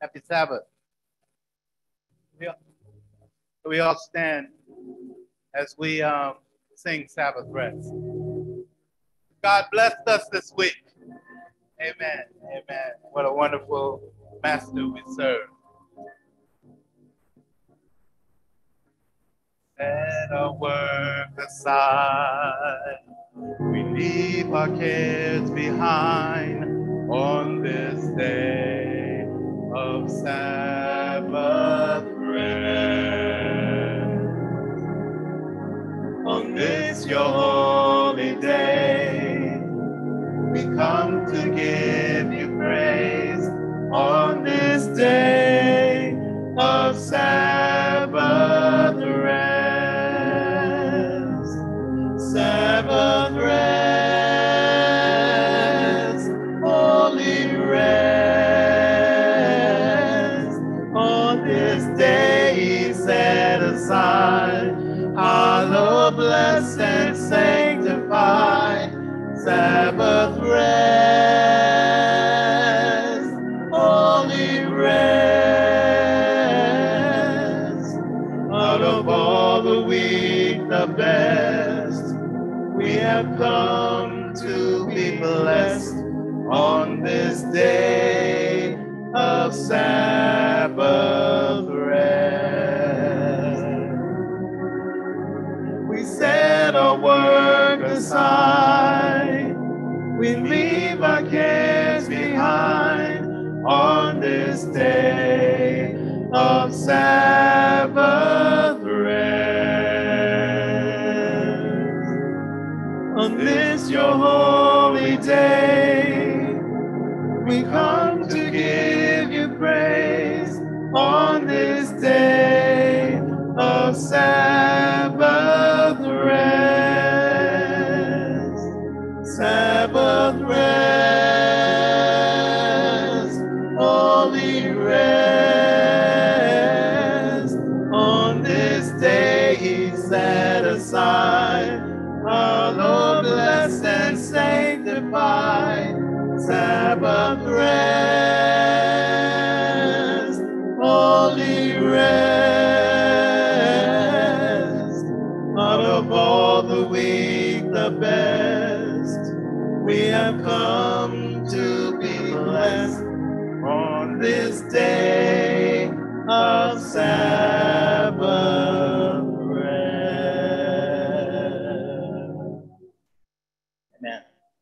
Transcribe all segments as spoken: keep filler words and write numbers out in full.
Happy Sabbath. We all, we all stand as we um, sing Sabbath rest. God blessed us this week. Amen. Amen. What a wonderful master we serve. Set our work aside. We leave our cares behind on this day of Sabbath rest. On this your holy day, we come to give you praise. On this day of Sabbath rest, Sabbath rest, holy rest. On this day set aside, hallowed, blessed, and sanctified, Sabbath rest, holy rest. Out of all the week, the best, we have come to be blessed on this day of Sabbath rest. We set our work aside, we leave our cares behind on this day of Sabbath rest. On this your holy day, we come to give you praise. On this day of Sabbath rest, Sabbath rest, holy rest. On this day he set aside, hallowed, blessed, and sanctified, Sabbath rest, holy rest. Out of all the week, the best, we have come to be blessed on this day of Sabbath rest. Amen.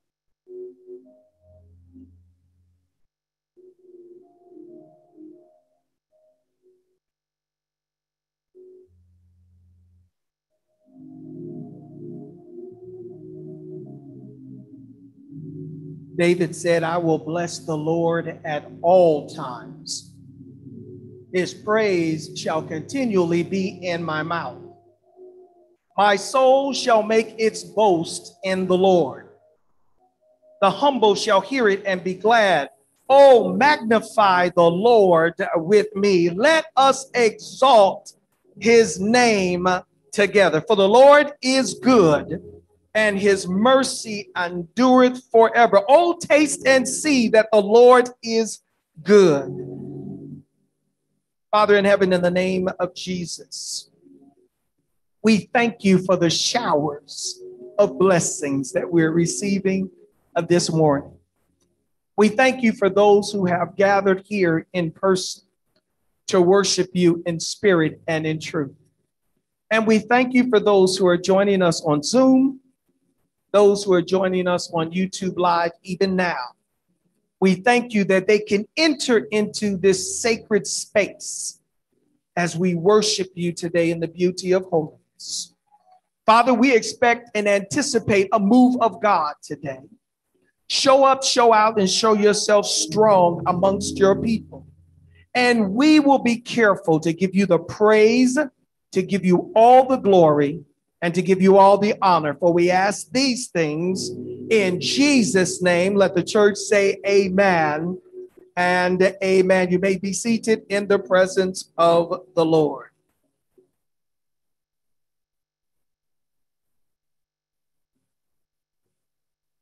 David said, I will bless the Lord at all times. His praise shall continually be in my mouth. My soul shall make its boast in the Lord. The humble shall hear it and be glad. Oh, magnify the Lord with me. Let us exalt his name together. For the Lord is good, and his mercy endureth forever. Oh, taste and see that the Lord is good. Father in heaven, in the name of Jesus, we thank you for the showers of blessings that we're receiving this morning. We thank you for those who have gathered here in person to worship you in spirit and in truth. And we thank you for those who are joining us on Zoom, those who are joining us on YouTube Live even now. We thank you that they can enter into this sacred space as we worship you today in the beauty of holiness. Father, we expect and anticipate a move of God today. Show up, show out, and show yourself strong amongst your people. And we will be careful to give you the praise, to give you all the glory, and to give you all the honor. For we ask these things in Jesus' name. Let the church say amen and amen. You may be seated in the presence of the Lord.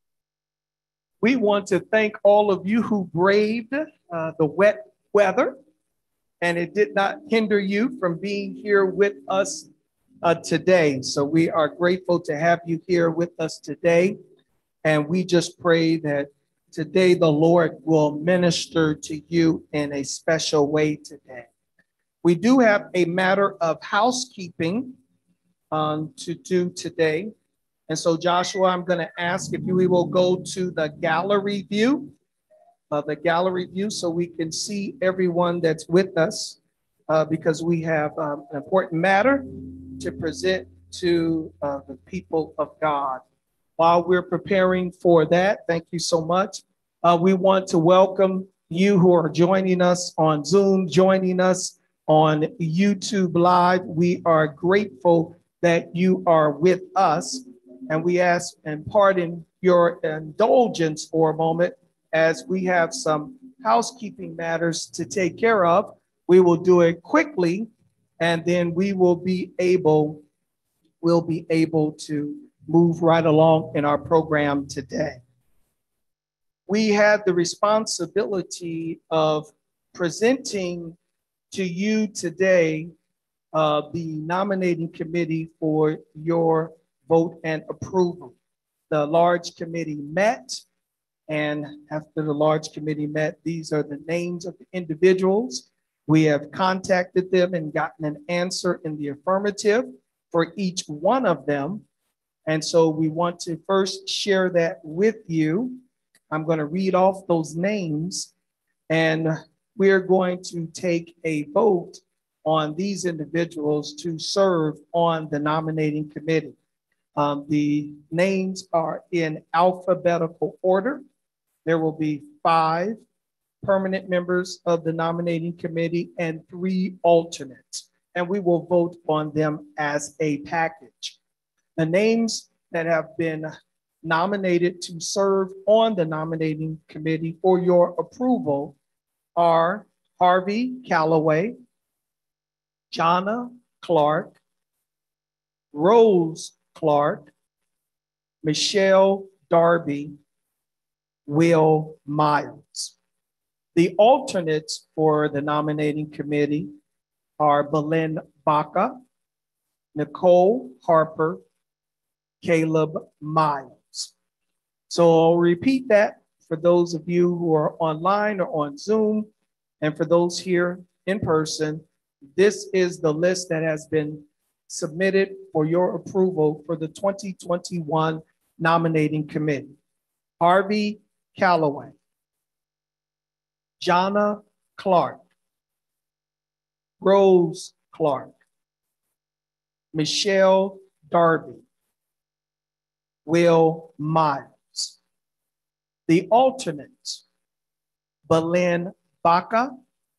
We want to thank all of you who braved uh, the wet weather and it did not hinder you from being here with us uh, today. So we are grateful to have you here with us today. And we just pray that today the Lord will minister to you in a special way today. We do have a matter of housekeeping um, to do today. And so, Joshua, I'm going to ask if we will go to the gallery view, uh, the gallery view, so we can see everyone that's with us, uh, because we have um, an important matter to present to uh, the people of God. While we're preparing for that, thank you so much. Uh, we want to welcome you who are joining us on Zoom, joining us on YouTube Live. We are grateful that you are with us, and we ask and pardon your indulgence for a moment as we have some housekeeping matters to take care of. We will do it quickly, and then we will be able, we'll be able to move right along in our program today. We had the responsibility of presenting to you today uh, the nominating committee for your vote and approval. The large committee met, and after the large committee met, these are the names of the individuals. We have contacted them and gotten an answer in the affirmative for each one of them. And so we want to first share that with you. I'm going to read off those names, and we're going to take a vote on these individuals to serve on the nominating committee. Um, the names are in alphabetical order. There will be five permanent members of the nominating committee and three alternates, and we will vote on them as a package. The names that have been nominated to serve on the nominating committee for your approval are Harvey Callaway, Jonna Clark, Rose Clark, Michelle Darby, Will Miles. The alternates for the nominating committee are Belen Baca, Nicole Harper, Caleb Miles. So I'll repeat that for those of you who are online or on Zoom, and for those here in person. This is the list that has been submitted for your approval for the twenty twenty-one nominating committee. Harvey Callaway, Jonna Clark, Rose Clark, Michelle Darby, Will Miles. The alternates, Belen Baca,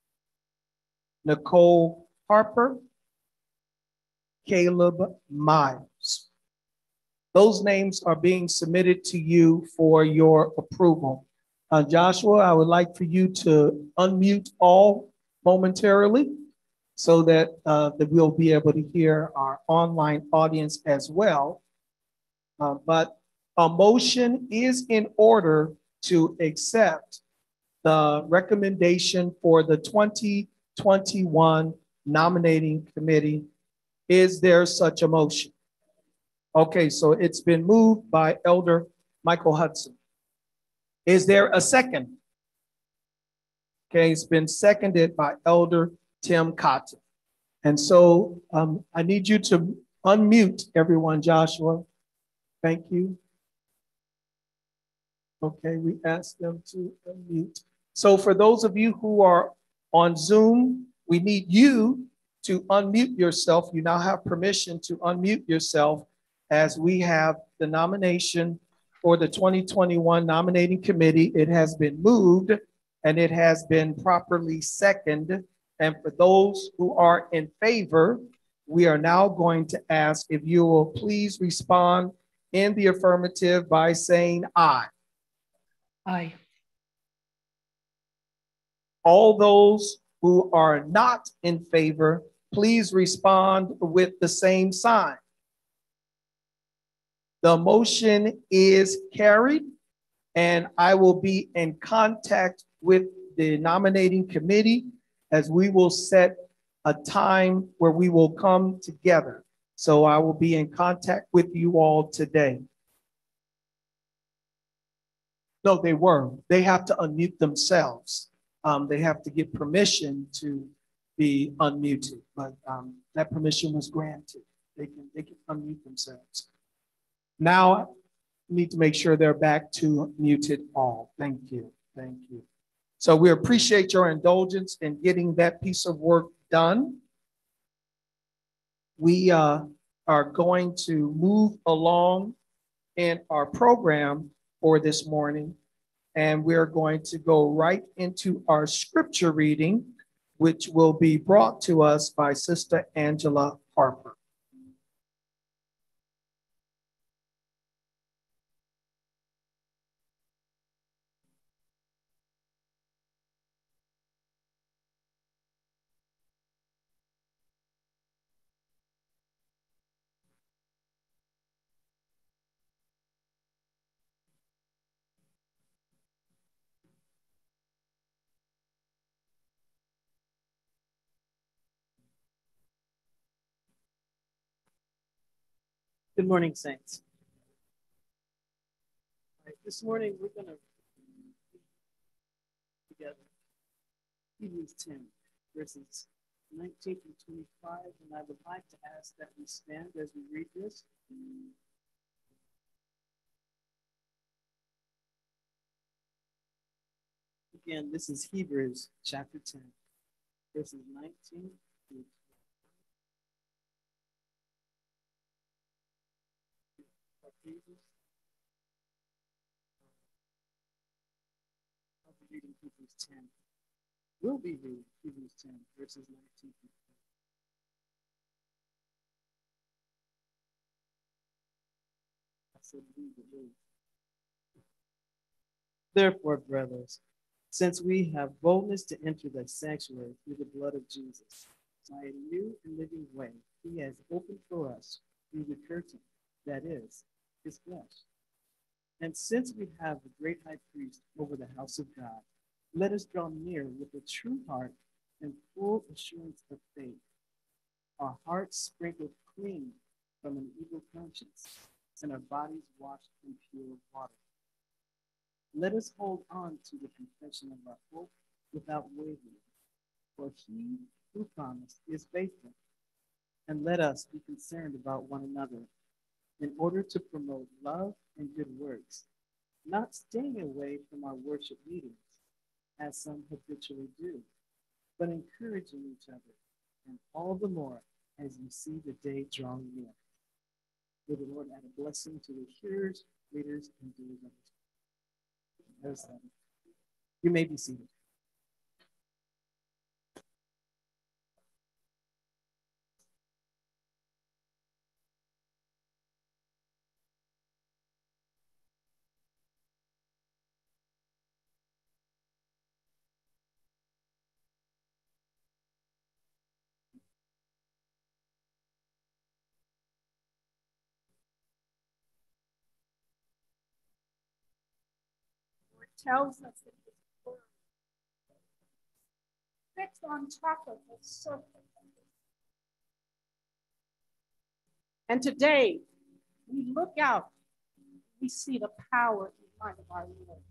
Nicole Harper, Caleb Miles. Those names are being submitted to you for your approval. Uh, Joshua, I would like for you to unmute all momentarily so that, uh, that we'll be able to hear our online audience as well. Uh, but a motion is in order to accept the recommendation for the twenty twenty-one nominating committee. Is there such a motion? Okay, so it's been moved by Elder Michael Hudson. Is there a second? Okay, it's been seconded by Elder Tim Cotton. And so um, I need you to unmute everyone, Joshua. Thank you. Okay, we asked them to unmute. So for those of you who are on Zoom, we need you to unmute yourself. You now have permission to unmute yourself as we have the nomination for the twenty twenty-one nominating committee. It has been moved and it has been properly seconded. And for those who are in favor, we are now going to ask if you will please respond in the affirmative by saying aye. Aye. All those who are not in favor, please respond with the same sign. The motion is carried, and I will be in contact with the nominating committee as we will set a time where we will come together. So I will be in contact with you all today. No, they were. They have to unmute themselves. Um, they have to get permission to be unmuted, but um, that permission was granted. They can, they can unmute themselves. Now, we need to make sure they're back to muted all. Thank you. Thank you. So we appreciate your indulgence in getting that piece of work done. We uh, are going to move along in our program for this morning, and we're going to go right into our scripture reading, which will be brought to us by Sister Angela Harper. Good morning, saints. All right, this morning we're going to together Hebrews ten, verses nineteen through twenty-five, and I would like to ask that we stand as we read this. Again, this is Hebrews chapter ten, verses nineteen through twenty-five. I'll be reading Hebrews ten. We'll be reading Hebrews ten, verses nineteen through twenty. I said, read the word. Therefore, brothers, since we have boldness to enter the sanctuary through the blood of Jesus, by a new and living way, he has opened for us through the curtain, that is, his flesh. And since we have a great high priest over the house of God, let us draw near with a true heart and full assurance of faith, our hearts sprinkled clean from an evil conscience, and our bodies washed in pure water. Let us hold on to the confession of our hope without wavering, for he who promised is faithful. And let us be concerned about one another in order to promote love and good works, not staying away from our worship meetings, as some habitually do, but encouraging each other, and all the more as you see the day drawing near. May the Lord add a blessing to the hearers, readers, and doers of his word. You may be seated. Tells us that his word fixed on top of the surface. And today, we look out, we see the power and might of our Lord.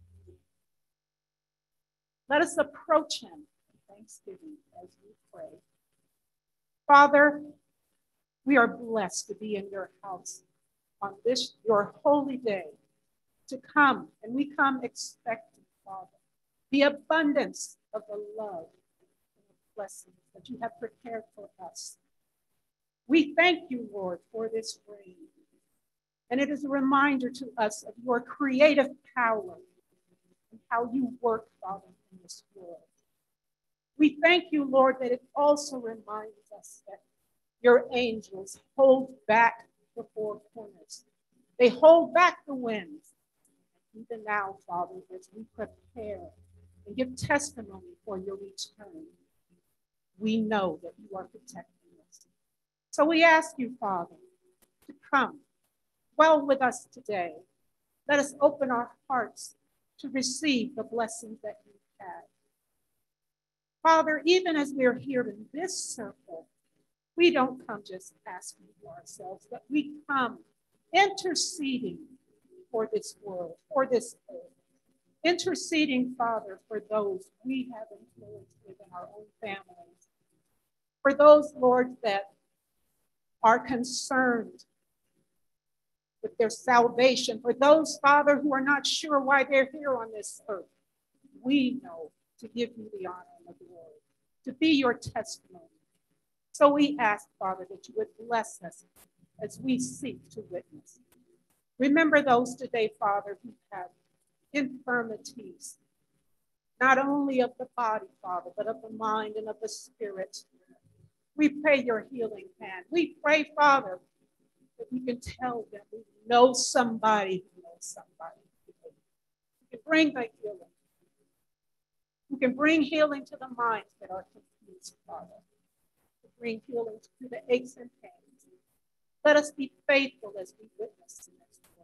Let us approach him in thanksgiving as we pray. Father, we are blessed to be in your house on this, your holy day, to come, and we come expecting, Father, the abundance of the love and the blessings that you have prepared for us. We thank you, Lord, for this rain. And it is a reminder to us of your creative power and how you work, Father, in this world. We thank you, Lord, that it also reminds us that your angels hold back the four corners. They hold back the winds. Even now, Father, as we prepare and give testimony for your return, we know that you are protecting us. So we ask you, Father, to come, dwell with us today. Let us open our hearts to receive the blessings that you have. Father, even as we're here in this circle, we don't come just asking for ourselves, but we come interceding for this world, for this earth. Interceding, Father, for those we have influence within our own families. For those, Lord, that are concerned with their salvation. For those, Father, who are not sure why they're here on this earth. We know to give you the honor and the glory, to be your testimony. So we ask, Father, that you would bless us as we seek to witness. Remember those today, Father, who have infirmities, not only of the body, Father, but of the mind and of the spirit. We pray your healing hand. We pray, Father, that we can tell them we know somebody who knows somebody. We can bring the healing. We can bring healing to the minds that are confused, Father. We bring healing to the aches and pains. Let us be faithful as we witness in this world.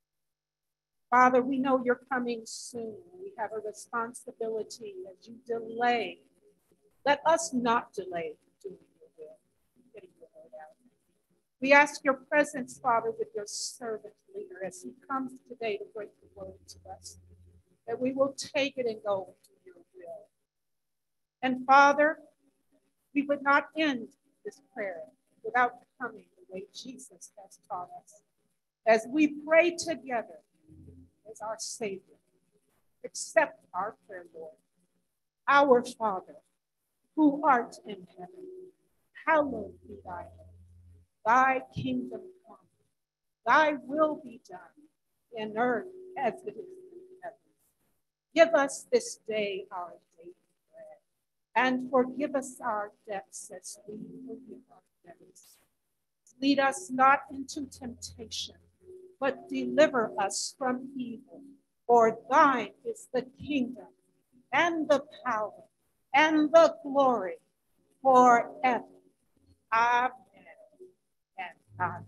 Father, we know you're coming soon. We have a responsibility as you delay. Let us not delay doing your will, getting your word out. We ask your presence, Father, with your servant leader as he comes today to break the word to us, that we will take it and go into your will. And Father, we would not end this prayer without coming the way Jesus has taught us. As we pray together as our Savior, accept our prayer, Lord. Our Father, who art in heaven, hallowed be thy name. Thy kingdom come, thy will be done in earth as it is in heaven. Give us this day our daily bread, and forgive us our debts as we forgive our debtors. Lead us not into temptation, but deliver us from evil. For thine is the kingdom, and the power, and the glory forever. Amen and amen.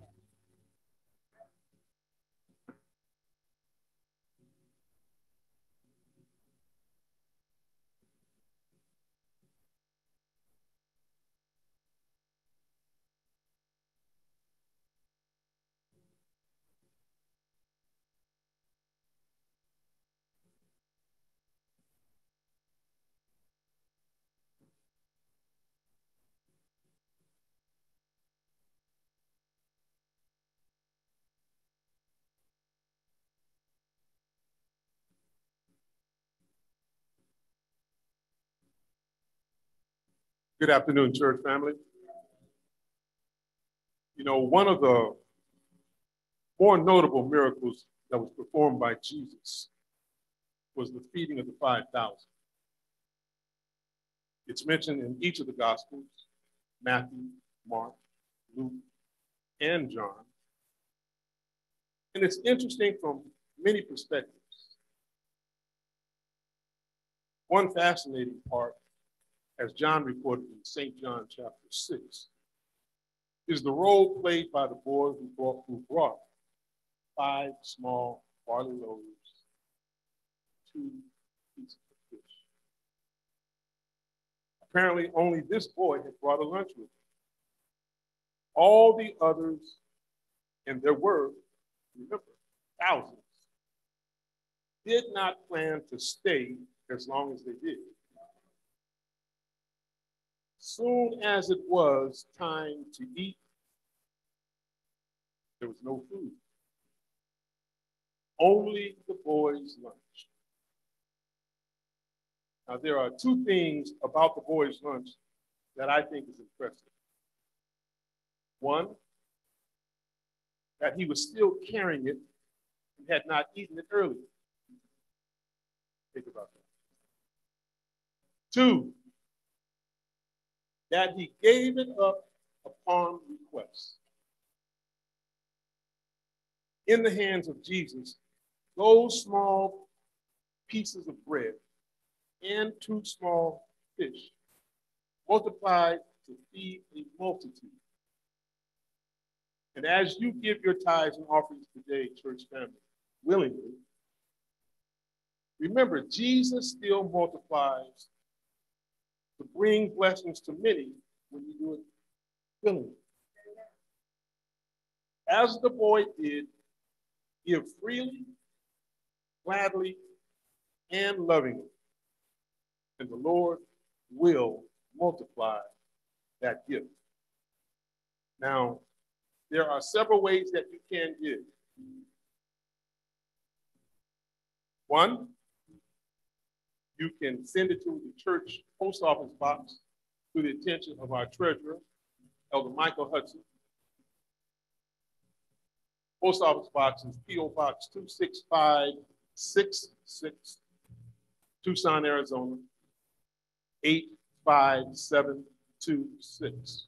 Good afternoon, church family. You know, one of the more notable miracles that was performed by Jesus was the feeding of the five thousand. It's mentioned in each of the Gospels, Matthew, Mark, Luke, and John. And it's interesting from many perspectives. One fascinating part, as John reported in Saint John chapter six, is the role played by the boy who brought, who brought five small barley loaves, two pieces of fish. Apparently, only this boy had brought a lunch with him. All the others, and there were, remember, thousands, did not plan to stay as long as they did. Soon as it was time to eat, there was no food. Only the boys' lunch. Now, there are two things about the boys' lunch that I think is impressive. One, that he was still carrying it and had not eaten it earlier. Think about that. Two, that he gave it up upon request. In the hands of Jesus, those small pieces of bread and two small fish multiplied to feed a multitude. And as you give your tithes and offerings today, church family, willingly, remember, Jesus still multiplies to bring blessings to many when you do it willingly. As the boy did, give freely, gladly, and lovingly, and the Lord will multiply that gift. Now, there are several ways that you can give. One, you can send it to the church post office box to the attention of our treasurer, Elder Michael Hudson. Post office box is P O Box two six five six six, Tucson, Arizona, eight five seven two six.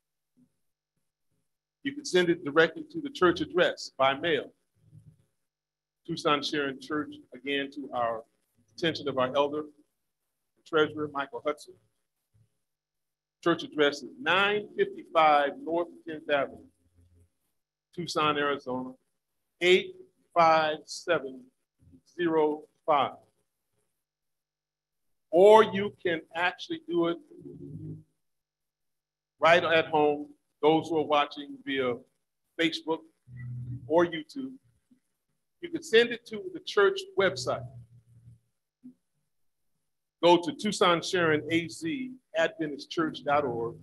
You can send it directly to the church address by mail. Tucson Sharon Church, again, to our attention of our elder, treasurer, Michael Hudson. Church address is nine fifty-five North tenth Avenue, Tucson, Arizona, eight five seven zero five. Or you can actually do it right at home. Those who are watching via Facebook or YouTube, you can send it to the church website. Go to Tucson Sharon A Z Adventist Church dot org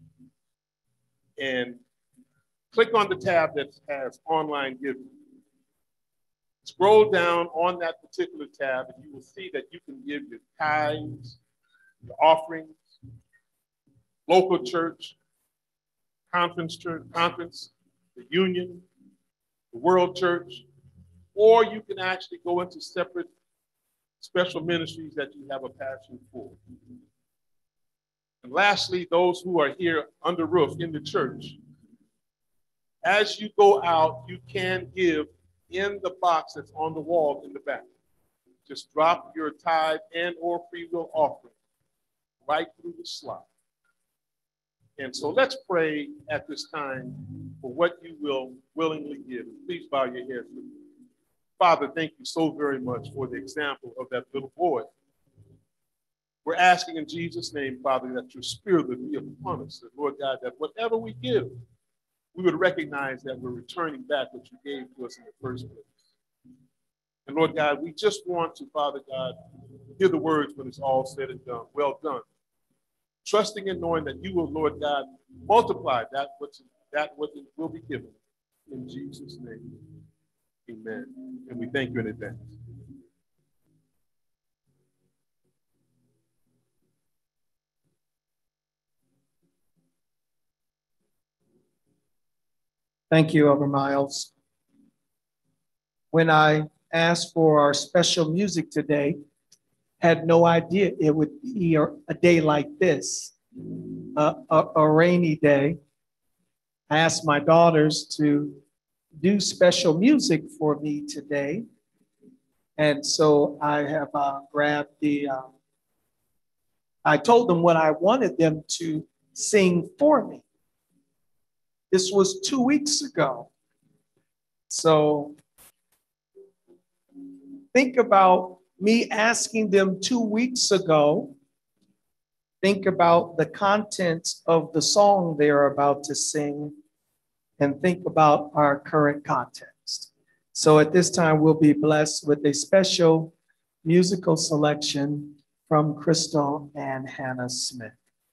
and click on the tab that has online giving. Scroll down on that particular tab and you will see that you can give your tithes, your offerings, local church, conference church, conference, the union, the world church, or you can actually go into separate special ministries that you have a passion for. And lastly, those who are here under roof in the church, as you go out, you can give in the box that's on the wall in the back. Just drop your tithe and or free will offering right through the slot. And so let's pray at this time for what you will willingly give. Please bow your heads with me. Father, thank you so very much for the example of that little boy. We're asking in Jesus' name, Father, that your spirit would be upon us, and Lord God, that whatever we give, we would recognize that we're returning back what you gave to us in the first place. And Lord God, we just want to, Father God, hear the words when it's all said and done. Well done. Trusting and knowing that you will, Lord God, multiply that which that what will be given. In Jesus' name, amen. And we thank you in advance. Thank you, Elder Miles. When I asked for our special music today, had no idea it would be a, a day like this, uh, a, a rainy day. I asked my daughters to do special music for me today. And so I have uh, grabbed the, uh, I told them what I wanted them to sing for me. This was two weeks ago. So think about me asking them two weeks ago. Think about the contents of the song they're about to sing and think about our current context. So at this time, we'll be blessed with a special musical selection from Crystal and Hannah Smith.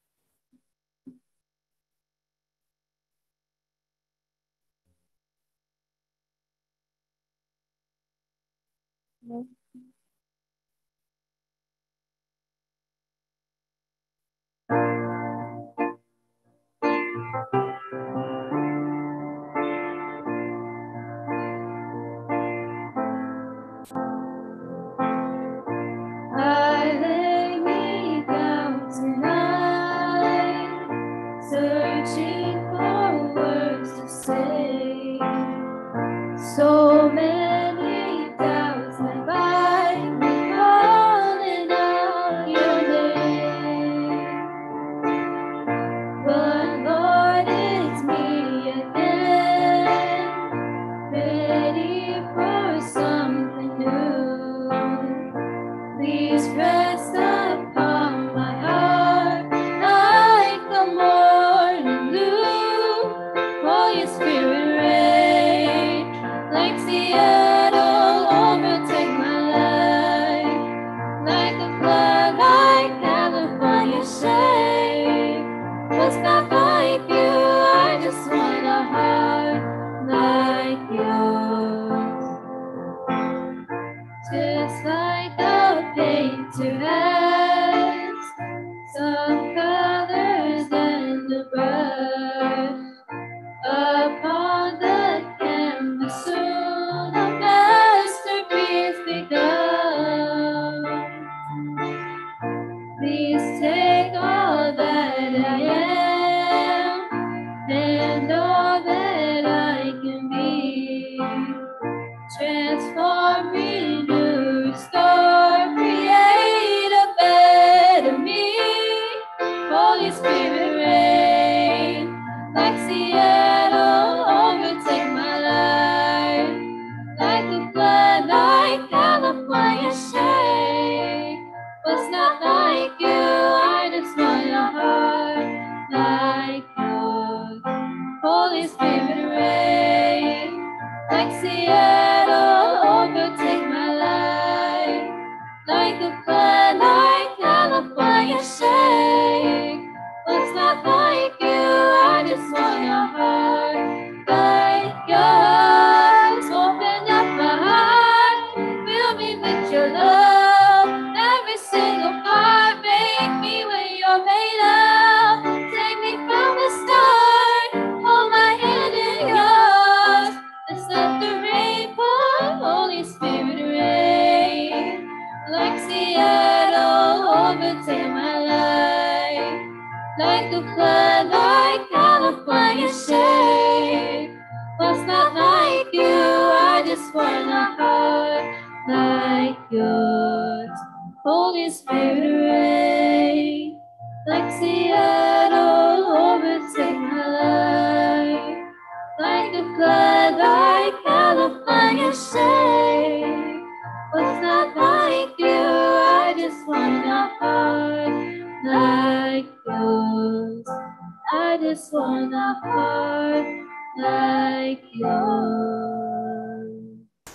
I lay me down tonight, searching for words to say. So many doubts have I been calling out your name, but Lord, and all that I can be. Transform, renew, restore, create a better me. Holy Spirit, reign like Seattle, overtake my life. Like a flood, like California shake. What's not like you? I just want a heart like yours. Holy Spirit, reign like Seattle, overtake my life. Like a flood, like California shake. What's not like you? I just want a heart like yours. Open up my heart, fill me with your love. Every single part, make me what you're made of. Take me from the start, hold my hand in yours. Let's let the rain pour, Holy Spirit, reign. Like Seattle, overtake my life. Like a flood, like California shake. What's not like you? I just want a heart like yours. Holy Spirit, reign. Like Seattle, overtake my life. Like a flood, like California shake. What's not like you? I just want a heart like yours. I just want a heart like yours.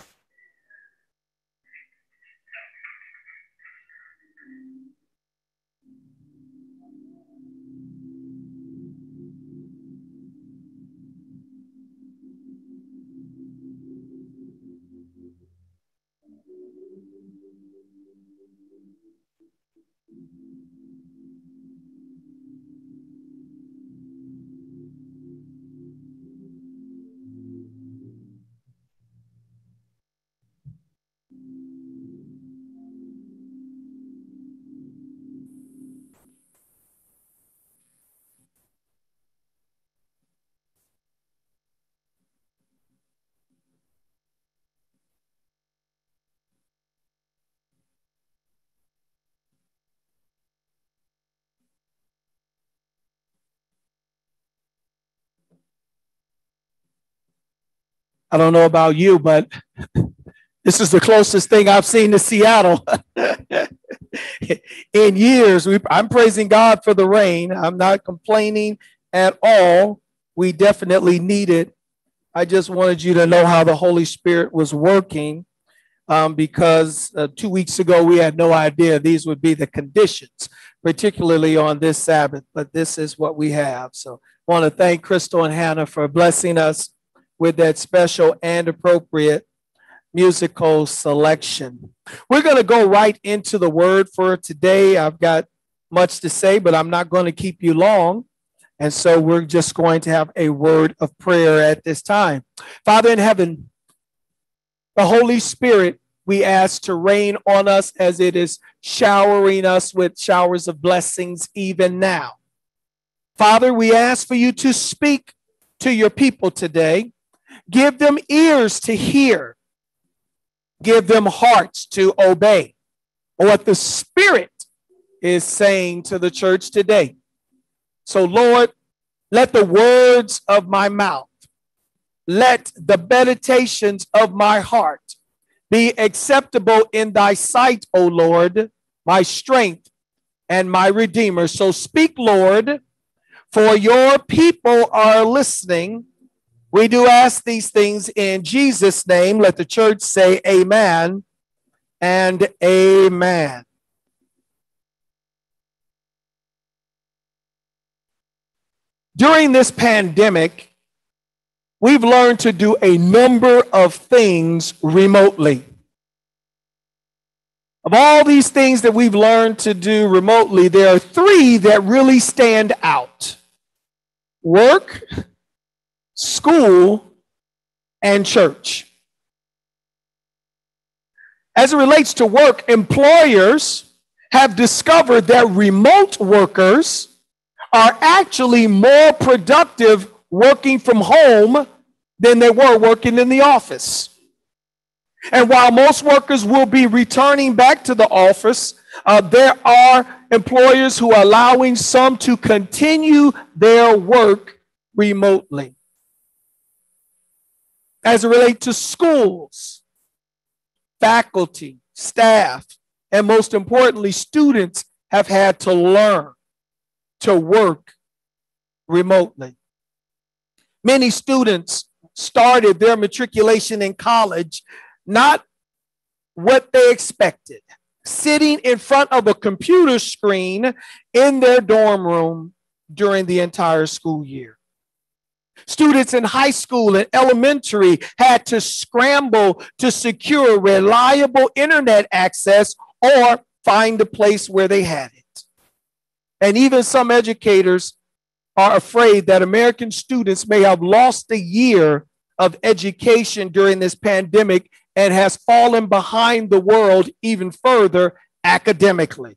I don't know about you, but this is the closest thing I've seen to Seattle in years. We, I'm praising God for the rain. I'm not complaining at all. We definitely need it. I just wanted you to know how the Holy Spirit was working, um, because uh, two weeks ago we had no idea these would be the conditions, particularly on this Sabbath, but this is what we have. So I want to thank Crystal and Hannah for blessing us with that special and appropriate musical selection. We're going to go right into the word for today. I've got much to say, but I'm not going to keep you long. And so we're just going to have a word of prayer at this time. Father in heaven, the Holy Spirit, we ask to rain on us as it is showering us with showers of blessings even now. Father, we ask for you to speak to your people today. Give them ears to hear. Give them hearts to obey what the Spirit is saying to the church today. So, Lord, let the words of my mouth, let the meditations of my heart be acceptable in thy sight, O Lord, my strength and my Redeemer. So speak, Lord, for your people are listening. We do ask these things in Jesus' name. Let the church say amen and amen. During this pandemic, we've learned to do a number of things remotely. Of all these things that we've learned to do remotely, there are three that really stand out: work, school, and church. As it relates to work, employers have discovered that remote workers are actually more productive working from home than they were working in the office. And while most workers will be returning back to the office, uh, there are employers who are allowing some to continue their work remotely. As it relates to schools, faculty, staff, and most importantly, students have had to learn to work remotely. Many students started their matriculation in college not what they expected, sitting in front of a computer screen in their dorm room during the entire school year. Students in high school and elementary had to scramble to secure reliable internet access or find a place where they had it. And even some educators are afraid that American students may have lost a year of education during this pandemic and has fallen behind the world even further academically.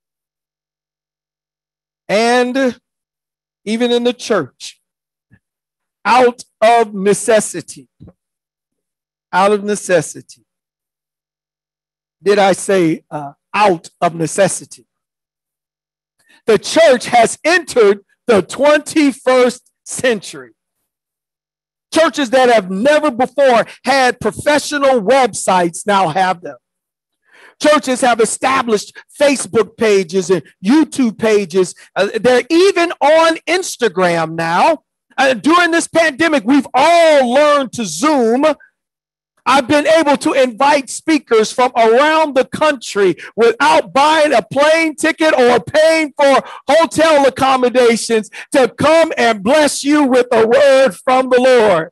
And even in the church, out of necessity, out of necessity. Did I say uh, out of necessity? The church has entered the twenty-first century. Churches that have never before had professional websites now have them. Churches have established Facebook pages and YouTube pages. Uh, they're even on Instagram now. Uh, during this pandemic, we've all learned to Zoom. I've been able to invite speakers from around the country without buying a plane ticket or paying for hotel accommodations to come and bless you with a word from the Lord.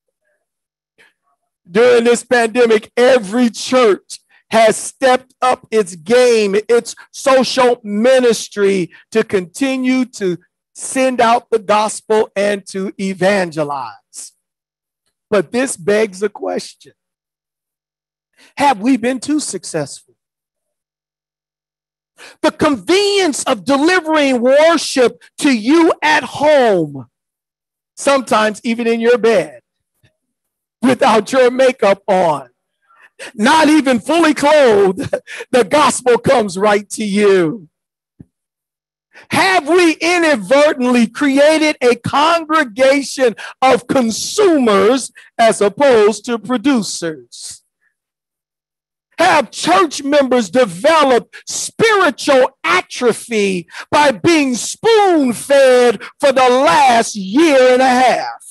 During this pandemic, every church has stepped up its game, its social ministry to continue to send out the gospel and to evangelize. But this begs a question. Have we been too successful? The convenience of delivering worship to you at home, sometimes even in your bed, without your makeup on, not even fully clothed, the gospel comes right to you. Have we inadvertently created a congregation of consumers as opposed to producers? Have church members developed spiritual atrophy by being spoon-fed for the last year and a half?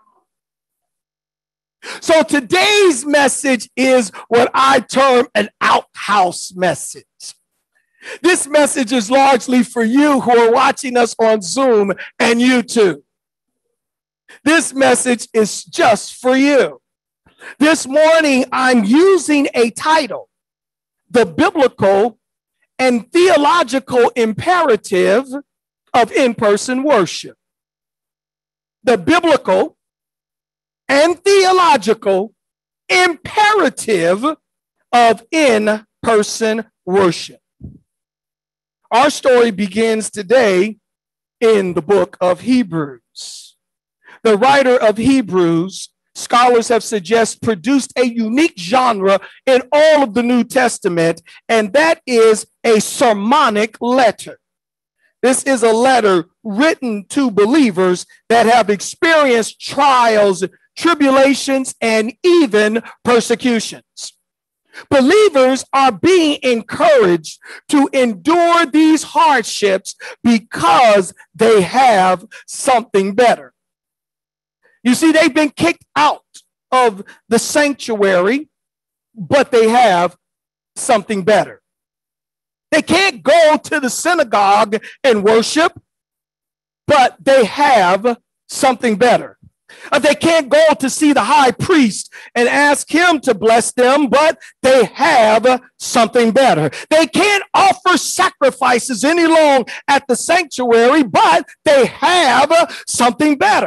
So today's message is what I term an outhouse message. This message is largely for you who are watching us on Zoom and YouTube. This message is just for you. This morning, I'm using a title, The Biblical and Theological Imperative of In-Person Worship. The biblical and theological imperative of in-person worship. Our story begins today in the book of Hebrews. The writer of Hebrews, scholars have suggested, produced a unique genre in all of the New Testament, and that is a sermonic letter. This is a letter written to believers that have experienced trials, tribulations, and even persecutions. Believers are being encouraged to endure these hardships because they have something better. You see, they've been kicked out of the sanctuary, but they have something better. They can't go to the synagogue and worship, but they have something better. Uh, they can't go to see the high priest and ask him to bless them, but they have something better. They can't offer sacrifices any longer at the sanctuary, but they have something better.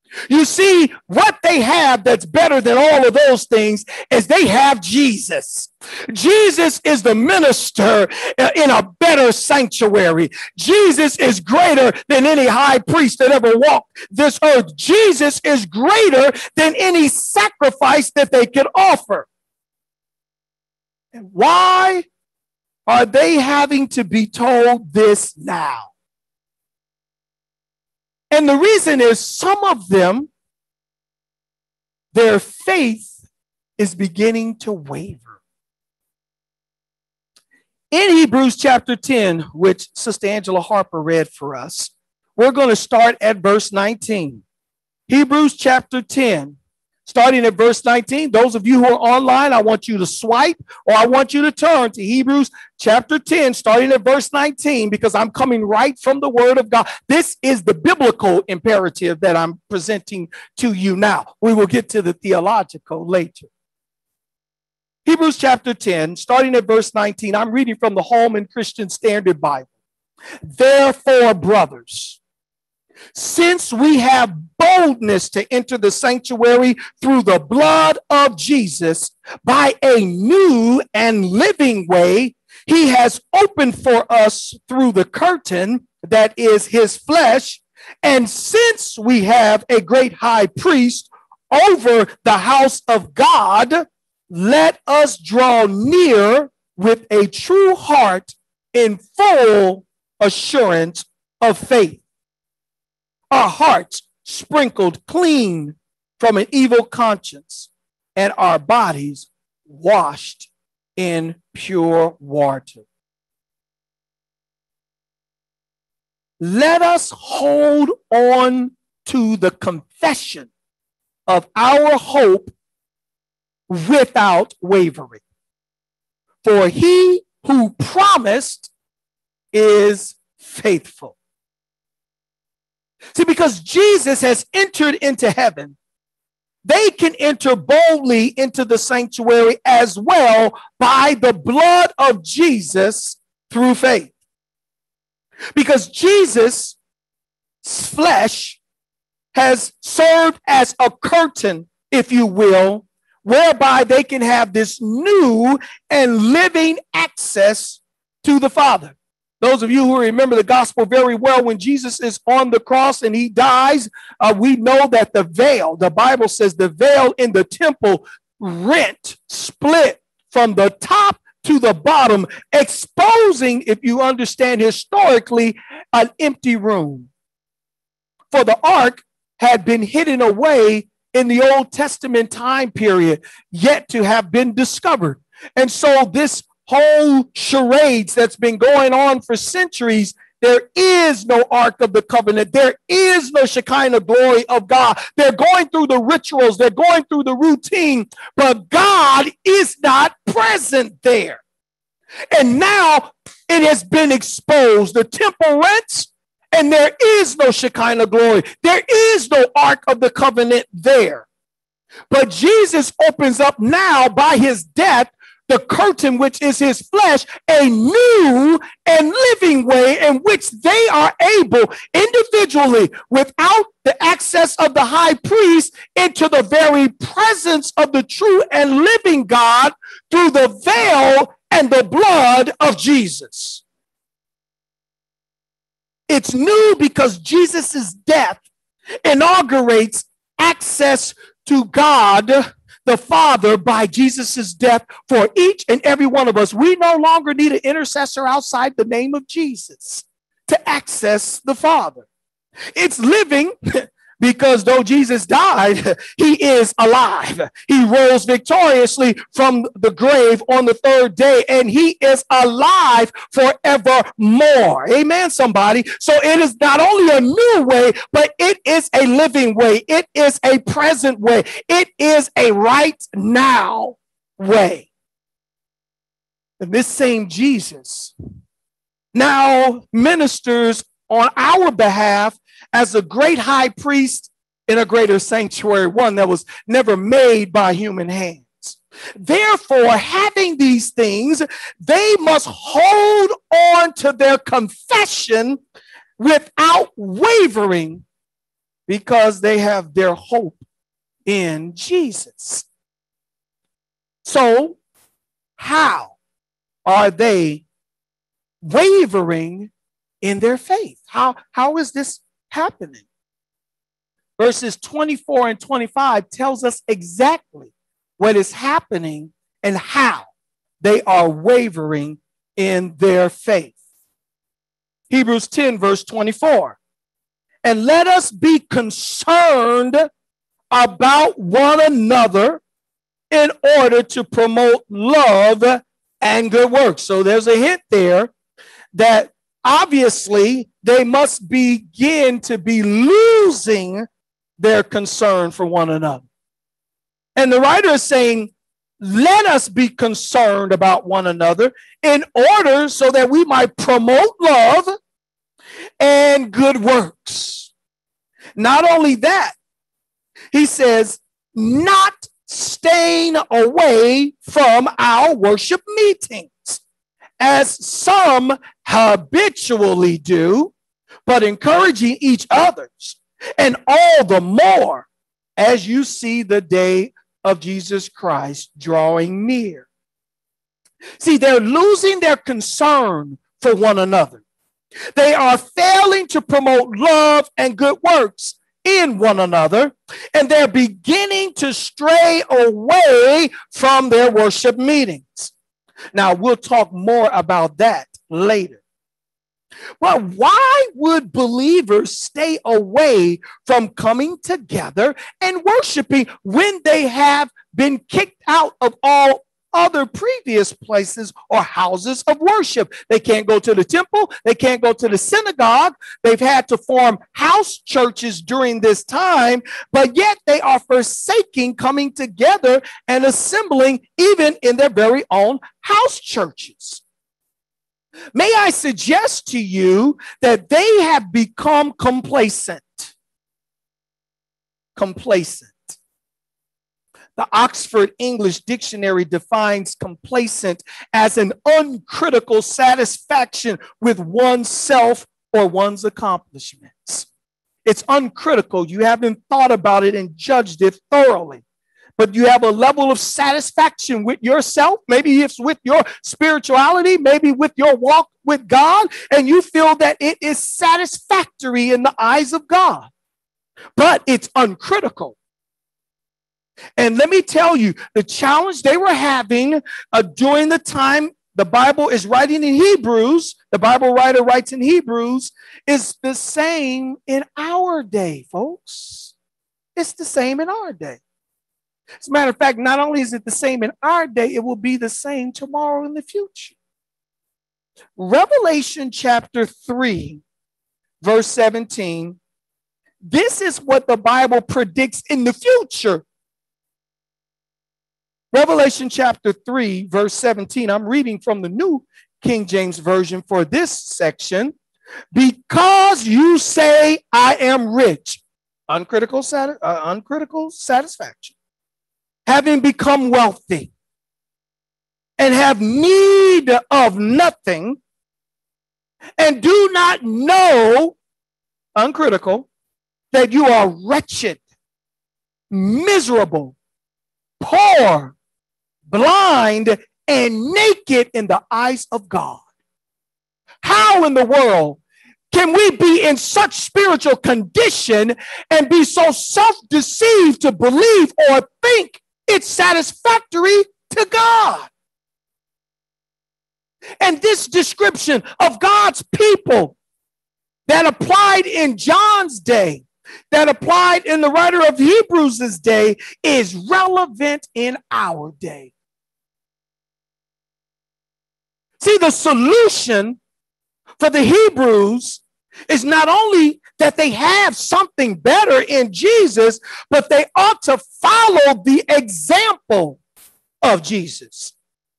You see, what they have that's better than all of those things is they have Jesus. Jesus is the minister in a better sanctuary. Jesus is greater than any high priest that ever walked this earth. Jesus is greater than any sacrifice that they could offer. And why are they having to be told this now? And the reason is some of them, their faith is beginning to waver. In Hebrews chapter ten, which Sister Angela Harper read for us, we're going to start at verse nineteen. Hebrews chapter ten, starting at verse nineteen. Those of you who are online, I want you to swipe or I want you to turn to Hebrews chapter ten, starting at verse nineteen, because I'm coming right from the word of God. This is the biblical imperative that I'm presenting to you now. We will get to the theological later. Hebrews chapter ten, starting at verse nineteen. I'm reading from the Holman Christian Standard Bible. Therefore, brothers, since we have boldness to enter the sanctuary through the blood of Jesus by a new and living way, he has opened for us through the curtain that is his flesh. And since we have a great high priest over the house of God, let us draw near with a true heart in full assurance of faith, our hearts sprinkled clean from an evil conscience, and our bodies washed in pure water. Let us hold on to the confession of our hope without wavering. For he who promised is faithful. See, because Jesus has entered into heaven, they can enter boldly into the sanctuary as well by the blood of Jesus through faith. Because Jesus' flesh has served as a curtain, if you will, whereby they can have this new and living access to the Father. Those of you who remember the gospel very well, when Jesus is on the cross and he dies, uh, we know that the veil, the Bible says the veil in the temple rent, split from the top to the bottom, exposing, if you understand historically, an empty room. For the ark had been hidden away in the Old Testament time period, yet to have been discovered. And so this whole charades that's been going on for centuries, there is no Ark of the Covenant. There is no Shekinah glory of God. They're going through the rituals. They're going through the routine, but God is not present there. And now it has been exposed. The temple rents, and there is no Shekinah glory. There is no Ark of the Covenant there. But Jesus opens up now by his death the curtain, which is his flesh, a new and living way in which they are able individually, without the access of the high priest, into the very presence of the true and living God through the veil and the blood of Jesus. It's new because Jesus' death inaugurates access to God the Father by Jesus' death for each and every one of us. We no longer need an intercessor outside the name of Jesus to access the Father. It's living because though Jesus died, he is alive. He rose victoriously from the grave on the third day, and he is alive forevermore. Amen, somebody. So it is not only a new way, but it is a living way. It is a present way. It is a right now way. And this same Jesus now ministers on our behalf as a great high priest in a greater sanctuary, one that was never made by human hands. Therefore, having these things, they must hold on to their confession without wavering, because they have their hope in Jesus. So, how are they wavering in their faith? How, how is this happening? Verses twenty-four and twenty-five tells us exactly what is happening and how they are wavering in their faith. Hebrews ten, verse twenty-four. And let us be concerned about one another in order to promote love and good works. So there's a hint there that obviously they must begin to be losing their concern for one another. And the writer is saying, let us be concerned about one another in order so that we might promote love and good works. Not only that, he says, not staying away from our worship meetings, as some habitually do, but encouraging each other, and all the more as you see the day of Jesus Christ drawing near. See, they're losing their concern for one another. They are failing to promote love and good works in one another, and they're beginning to stray away from their worship meetings. Now, we'll talk more about that later. Well, why would believers stay away from coming together and worshiping when they have been kicked out of all other previous places or houses of worship? They can't go to the temple. They can't go to the synagogue. They've had to form house churches during this time, but yet they are forsaking coming together and assembling even in their very own house churches. May I suggest to you that they have become complacent. Complacent. The Oxford English Dictionary defines complacent as an uncritical satisfaction with oneself or one's accomplishments. It's uncritical. You haven't thought about it and judged it thoroughly. But you have a level of satisfaction with yourself. Maybe it's with your spirituality, maybe with your walk with God, and you feel that it is satisfactory in the eyes of God. But it's uncritical. And let me tell you, the challenge they were having uh, during the time the Bible is writing in Hebrews, the Bible writer writes in Hebrews, is the same in our day, folks. It's the same in our day. As a matter of fact, not only is it the same in our day, it will be the same tomorrow in the future. Revelation chapter three, verse seventeen. This is what the Bible predicts in the future. Revelation chapter three, verse seventeen. I'm reading from the New King James Version for this section. Because you say I am rich, uncritical, sati- uh, uncritical satisfaction, having become wealthy, and have need of nothing, and do not know, uncritical, that you are wretched, miserable, poor, blind, and naked in the eyes of God. How in the world can we be in such spiritual condition and be so self-deceived to believe or think it's satisfactory to God? And this description of God's people that applied in John's day, that applied in the writer of Hebrews' day, is relevant in our day. See, the solution for the Hebrews is not only that they have something better in Jesus, but they ought to follow the example of Jesus.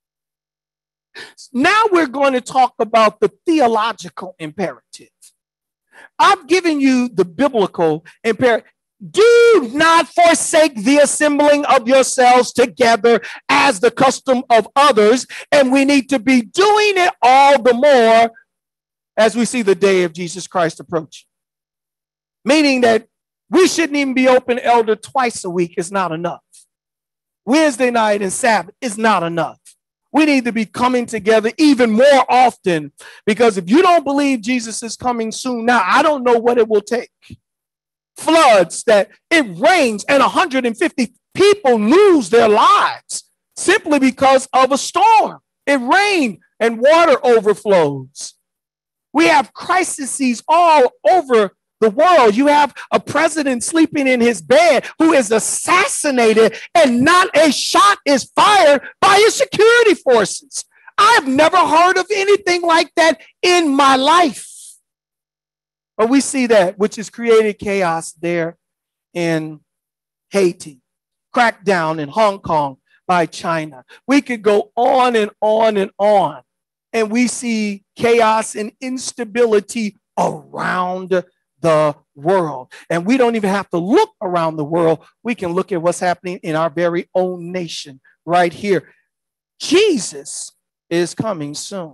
Now we're going to talk about the theological imperative. I've given you the biblical imperative. Do not forsake the assembling of yourselves together as the custom of others. And we need to be doing it all the more as we see the day of Jesus Christ approaching. Meaning that We shouldn't even be open, elder, twice a week. It's not enough. Wednesday night and Sabbath is not enough. We need to be coming together even more often, because if you don't believe Jesus is coming soon now, I don't know what it will take. Floods that it rains and one hundred fifty people lose their lives simply because of a storm. It rained and water overflows. We have crises all over the world. You have a president sleeping in his bed who is assassinated and not a shot is fired by his security forces. I've never heard of anything like that in my life. But we see that, which has created chaos there in Haiti, crackdown in Hong Kong by China. We could go on and on and on. And we see chaos and instability around the world. And we don't even have to look around the world. We can look at what's happening in our very own nation right here. Jesus is coming soon.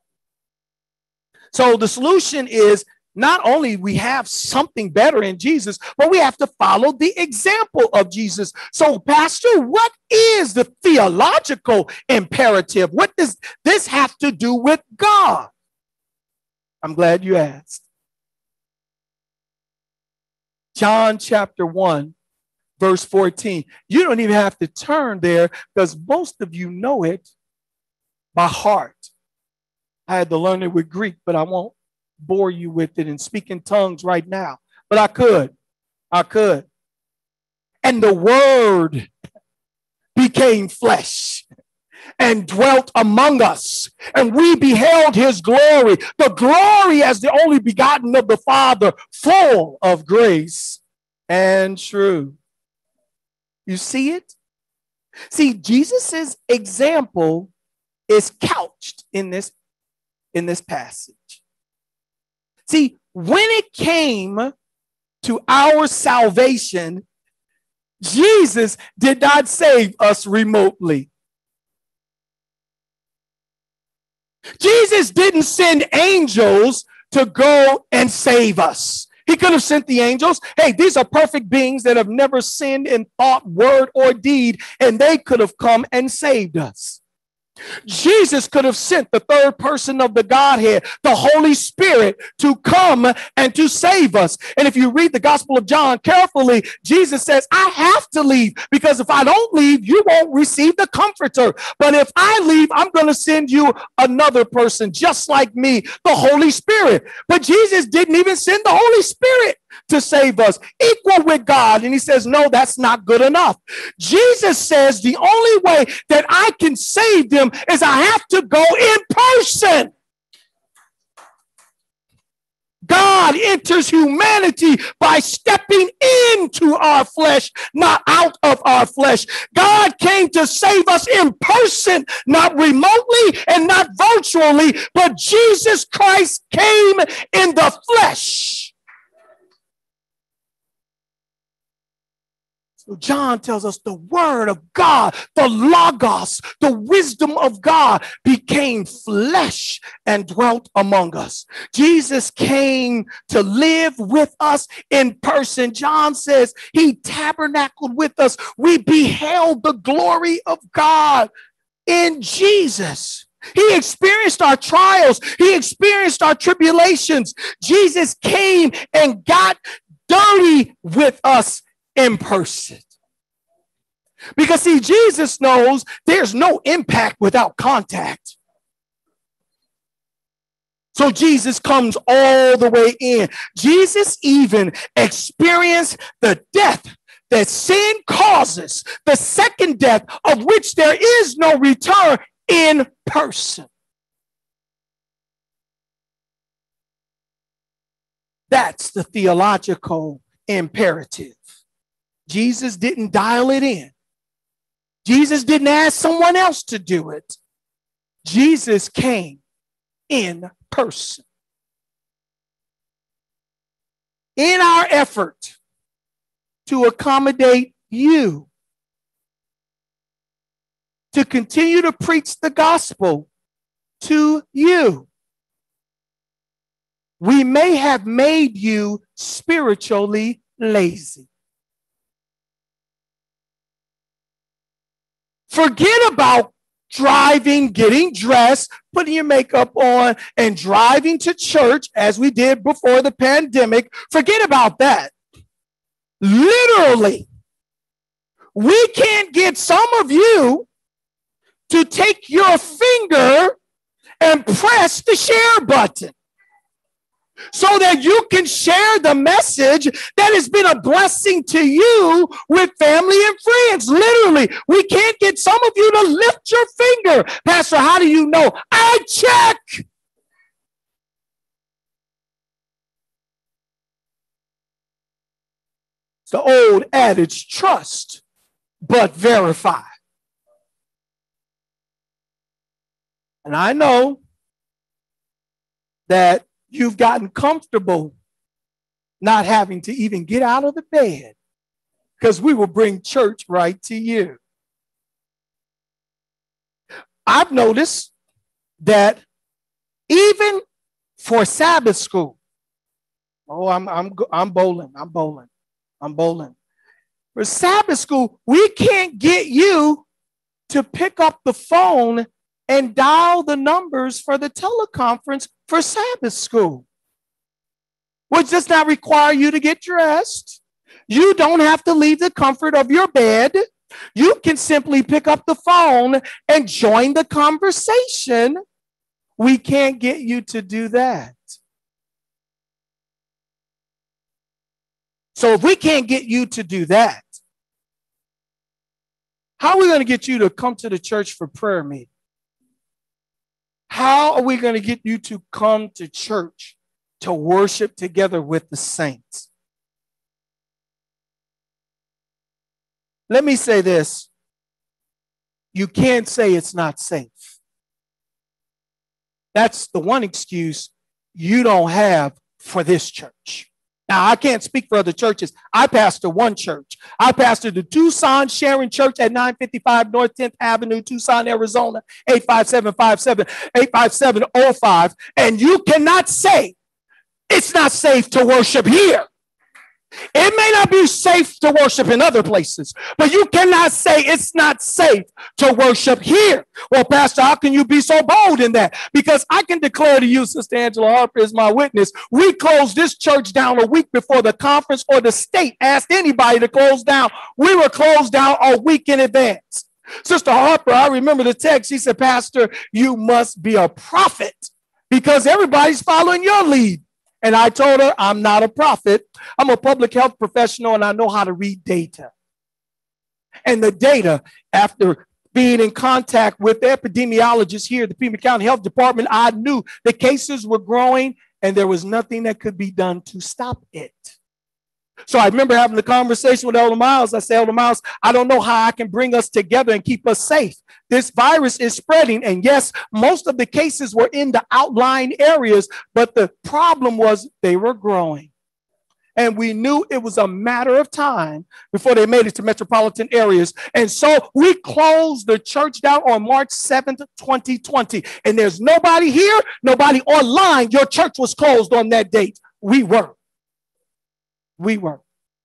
So the solution is not only we have something better in Jesus, but we have to follow the example of Jesus. So, Pastor, what is the theological imperative? What does this have to do with God? I'm glad you asked. John chapter one, verse fourteen. You don't even have to turn there because most of you know it by heart. I had to learn it with Greek, but I won't bore you with it and speak in tongues right now. But I could. I could. And the Word became flesh and dwelt among us, and we beheld his glory, the glory as the only begotten of the Father, full of grace and truth. You see it? See, Jesus's example is couched in this, in this passage. See, when it came to our salvation, Jesus did not save us remotely. Jesus didn't send angels to go and save us. He could have sent the angels. Hey, these are perfect beings that have never sinned in thought, word, or deed, and they could have come and saved us. Jesus could have sent the third person of the Godhead, the Holy Spirit, to come and to save us. And if you read the Gospel of John carefully, Jesus says, I have to leave because if I don't leave, you won't receive the Comforter. But if I leave, I'm going to send you another person just like me, the Holy Spirit. But Jesus didn't even send the Holy Spirit to save us, equal with God. And he says, no, that's not good enough. Jesus says the only way that I can save them is I have to go in person. God enters humanity by stepping into our flesh, not out of our flesh. God came to save us in person, not remotely and not virtually, but Jesus Christ came in the flesh. John tells us the word of God, the Logos, the wisdom of God became flesh and dwelt among us. Jesus came to live with us in person. John says he tabernacled with us. We beheld the glory of God in Jesus. He experienced our trials. He experienced our tribulations. Jesus came and got dirty with us in person. Because see, Jesus knows there's no impact without contact. So Jesus comes all the way in. Jesus even experienced the death that sin causes, the second death of which there is no return, in person. That's the theological imperative. Jesus didn't dial it in. Jesus didn't ask someone else to do it. Jesus came in person. In our effort to accommodate you, to continue to preach the gospel to you, we may have made you spiritually lazy. Forget about driving, getting dressed, putting your makeup on, and driving to church as we did before the pandemic. Forget about that. Literally, we can't get some of you to take your finger and press the share button so that you can share the message that has been a blessing to you with family and friends. Literally, we can't get some of you to lift your finger. Pastor, how do you know? I check. It's the old adage, trust but verify. And I know that you've gotten comfortable not having to even get out of the bed because we will bring church right to you. I've noticed that even for Sabbath school, oh, I'm I'm I'm bowling, I'm bowling, I'm bowling. For Sabbath school, we can't get you to pick up the phone and dial the numbers for the teleconference for Sabbath school, which does not require you to get dressed. You don't have to leave the comfort of your bed. You can simply pick up the phone and join the conversation. We can't get you to do that. So if we can't get you to do that, how are we going to get you to come to the church for prayer meeting? How are we going to get you to come to church to worship together with the saints? Let me say this. You can't say it's not safe. That's the one excuse you don't have for this church. Now, I can't speak for other churches. I pastor one church. I pastor the Tucson Sharon Church at nine fifty-five North tenth Avenue, Tucson, Arizona, eight five seven five seven, eight five seven oh five. And you cannot say it's not safe to worship here. It may not be safe to worship in other places, but you cannot say it's not safe to worship here. Well, Pastor, how can you be so bold in that? Because I can declare to you, Sister Angela Harper is my witness, we closed this church down a week before the conference or the state asked anybody to close down. We were closed down a week in advance. Sister Harper, I remember the text. She said, Pastor, you must be a prophet because everybody's following your lead. And I told her, I'm not a prophet. I'm a public health professional, and I know how to read data. And the data, after being in contact with the epidemiologists here at the Pima County Health Department, I knew the cases were growing, and there was nothing that could be done to stop it. So I remember having the conversation with Elder Miles. I said, Elder Miles, I don't know how I can bring us together and keep us safe. This virus is spreading. And yes, most of the cases were in the outlying areas, but the problem was they were growing. And we knew it was a matter of time before they made it to metropolitan areas. And so we closed the church down on March seventh, twenty twenty. And there's nobody here, nobody online. Your church was closed on that date. We were. We were.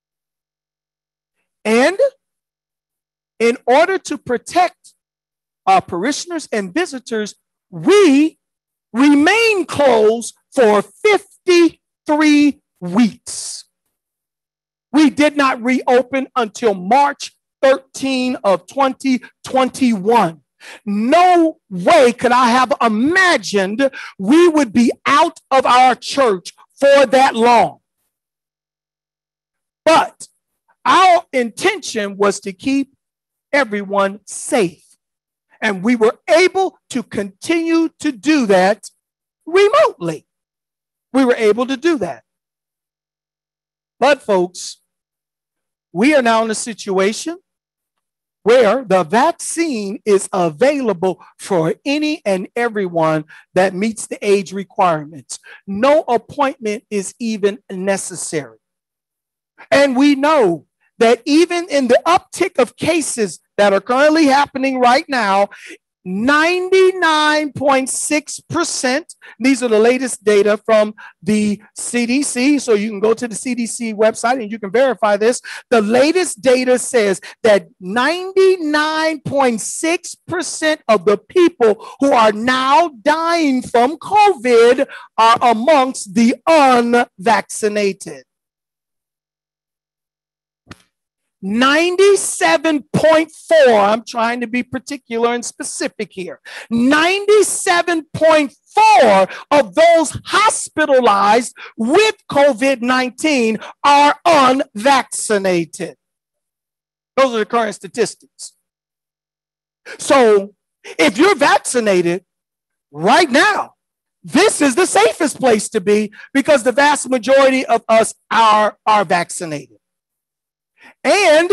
And in order to protect our parishioners and visitors, we remained closed for fifty-three weeks. We did not reopen until March thirteenth of twenty twenty-one. No way could I have imagined we would be out of our church for that long. But our intention was to keep everyone safe. And we were able to continue to do that remotely. We were able to do that. But folks, we are now in a situation where the vaccine is available for any and everyone that meets the age requirements. No appointment is even necessary. And we know that even in the uptick of cases that are currently happening right now, ninety-nine point six percent. These are the latest data from the C D C. So you can go to the C D C website and you can verify this. The latest data says that ninety-nine point six percent of the people who are now dying from COVID are amongst the unvaccinated. ninety-seven point four, I'm trying to be particular and specific here. ninety-seven point four of those hospitalized with COVID nineteen are unvaccinated. Those are the current statistics. So if you're vaccinated right now, this is the safest place to be because the vast majority of us are, are vaccinated. And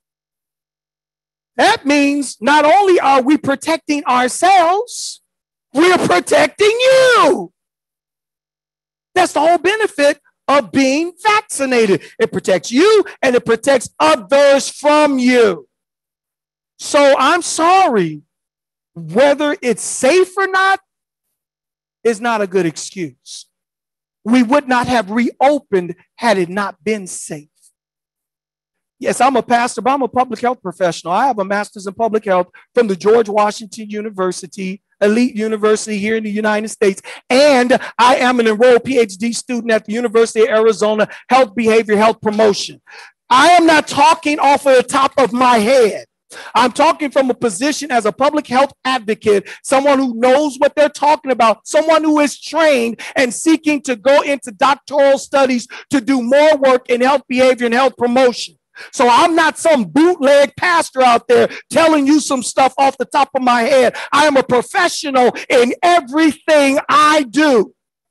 that means not only are we protecting ourselves, we are protecting you. That's the whole benefit of being vaccinated. It protects you and it protects others from you. So I'm sorry, whether it's safe or not is not a good excuse. We would not have reopened had it not been safe. Yes, I'm a pastor, but I'm a public health professional. I have a master's in public health from the George Washington University, elite university here in the United States. And I am an enrolled P H D student at the University of Arizona, Health Behavior Health Promotion. I am not talking off of the top of my head. I'm talking from a position as a public health advocate, someone who knows what they're talking about, someone who is trained and seeking to go into doctoral studies to do more work in health behavior and health promotion. So I'm not some bootleg pastor out there telling you some stuff off the top of my head. I am a professional in everything I do.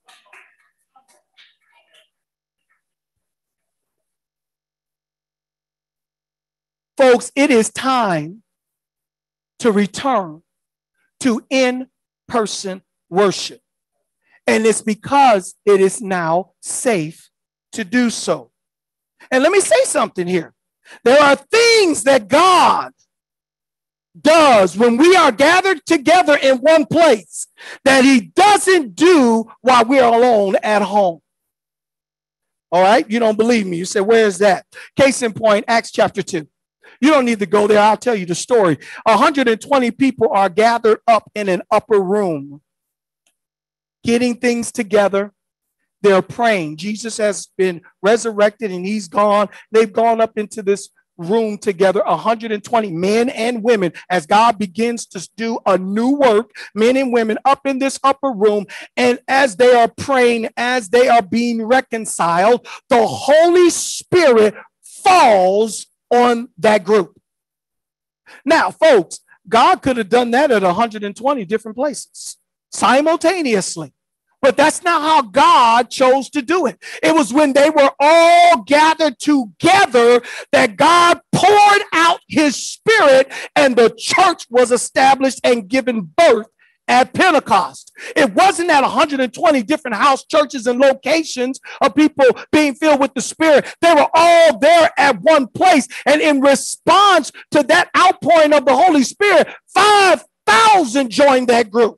Folks, it is time to return to in-person worship. And it's because it is now safe to do so. And let me say something here. There are things that God does when we are gathered together in one place that he doesn't do while we're alone at home. All right? You don't believe me. You say, where is that? Case in point, Acts chapter two. You don't need to go there. I'll tell you the story. one hundred twenty people are gathered up in an upper room, getting things together. They're praying. Jesus has been resurrected and he's gone. They've gone up into this room together, one hundred twenty men and women, as God begins to do a new work, men and women up in this upper room. And as they are praying, as they are being reconciled, the Holy Spirit falls on that group. Now, folks, God could have done that at one hundred twenty different places simultaneously. But that's not how God chose to do it. It was when they were all gathered together that God poured out his spirit and the church was established and given birth at Pentecost. It wasn't at one hundred twenty different house churches and locations of people being filled with the Spirit. They were all there at one place. And in response to that outpouring of the Holy Spirit, five thousand joined that group.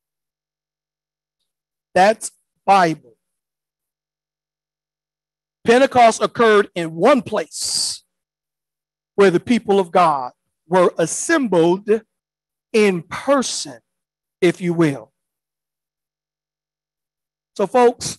That's Bible. Pentecost occurred in one place where the people of God were assembled in person, if you will. So, folks,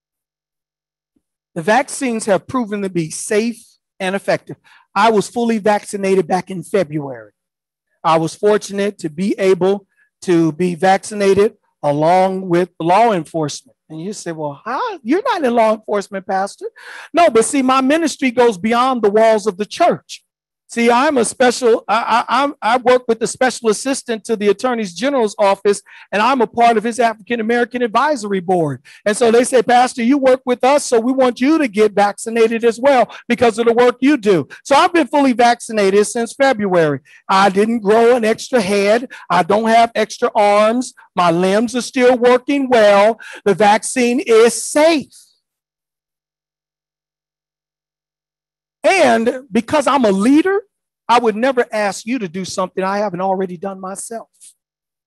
the vaccines have proven to be safe and effective. I was fully vaccinated back in February. I was fortunate to be able to be vaccinated along with law enforcement. And you say, well, how? You're not in law enforcement, Pastor. No, but see, my ministry goes beyond the walls of the church. See, I'm a special, I, I, I work with the special assistant to the Attorney General's office, and I'm a part of his African-American advisory board. And so they say, Pastor, you work with us, so we want you to get vaccinated as well because of the work you do. So I've been fully vaccinated since February. I didn't grow an extra head. I don't have extra arms. My limbs are still working well. The vaccine is safe. And because I'm a leader, I would never ask you to do something I haven't already done myself.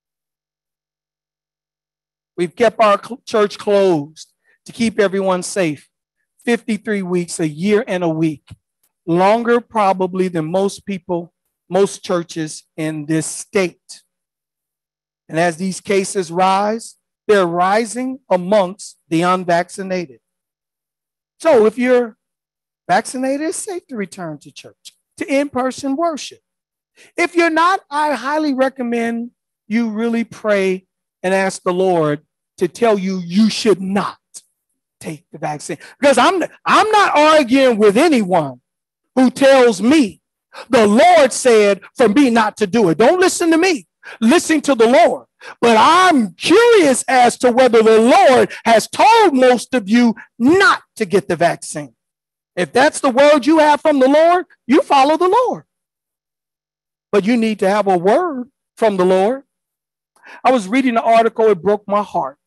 We've kept our church closed to keep everyone safe. fifty-three weeks, a year and a week. Longer probably than most people, most churches in this state. And as these cases rise, they're rising amongst the unvaccinated. So if you're vaccinated, it's safe to return to church, to in-person worship. If you're not, I highly recommend you really pray and ask the Lord to tell you you should not take the vaccine. Because I'm, I'm not arguing with anyone who tells me the Lord said for me not to do it. Don't listen to me. Listen to the Lord. But I'm curious as to whether the Lord has told most of you not to get the vaccine. If that's the word you have from the Lord, you follow the Lord. But you need to have a word from the Lord. I was reading an article, it broke my heart.